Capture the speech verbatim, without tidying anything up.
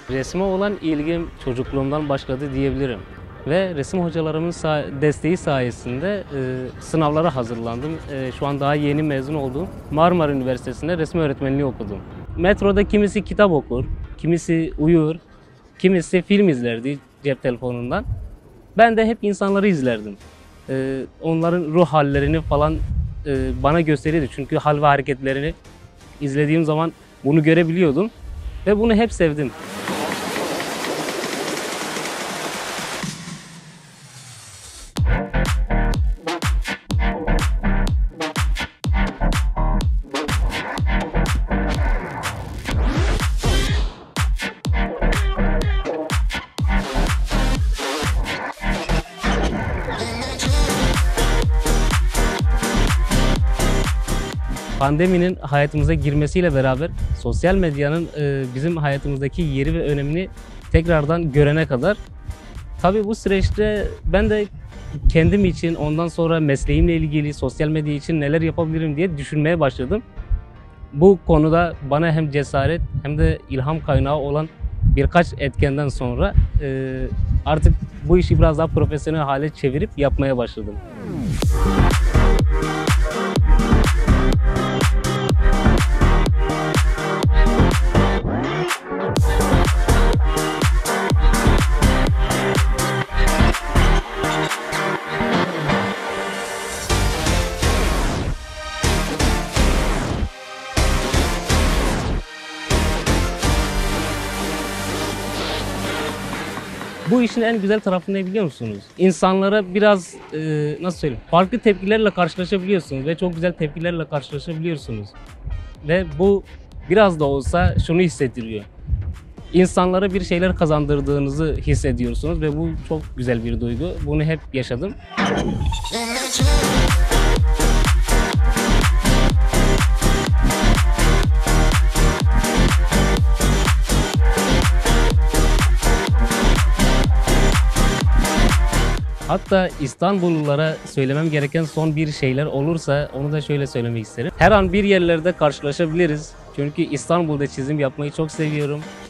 Resme olan ilgim çocukluğumdan başladı diyebilirim. Ve resim hocalarımın desteği sayesinde e, sınavlara hazırlandım. E, şu an daha yeni mezun oldum. Marmara Üniversitesi'nde resim öğretmenliği okudum. Metroda kimisi kitap okur, kimisi uyur, kimisi film izlerdi cep telefonundan. Ben de hep insanları izlerdim. E, onların ruh hallerini falan e, bana gösterirdi. Çünkü hal ve hareketlerini izlediğim zaman bunu görebiliyordum. Ve bunu hep sevdim. Pandeminin hayatımıza girmesiyle beraber sosyal medyanın e, bizim hayatımızdaki yeri ve önemini tekrardan görene kadar, tabii bu süreçte ben de kendim için, ondan sonra mesleğimle ilgili sosyal medya için neler yapabilirim diye düşünmeye başladım. Bu konuda bana hem cesaret hem de ilham kaynağı olan birkaç etkenden sonra e, artık bu işi biraz daha profesyonel hale çevirip yapmaya başladım. Bu işin en güzel tarafı ne biliyor musunuz? İnsanlara biraz e, nasıl söyleyeyim, farklı tepkilerle karşılaşabiliyorsunuz ve çok güzel tepkilerle karşılaşabiliyorsunuz. Ve bu biraz da olsa şunu hissettiriyor. İnsanlara bir şeyler kazandırdığınızı hissediyorsunuz ve bu çok güzel bir duygu. Bunu hep yaşadım. Hatta İstanbullulara söylemem gereken son bir şeyler olursa onu da şöyle söylemek isterim. Her an bir yerlerde karşılaşabiliriz. Çünkü İstanbul'da çizim yapmayı çok seviyorum.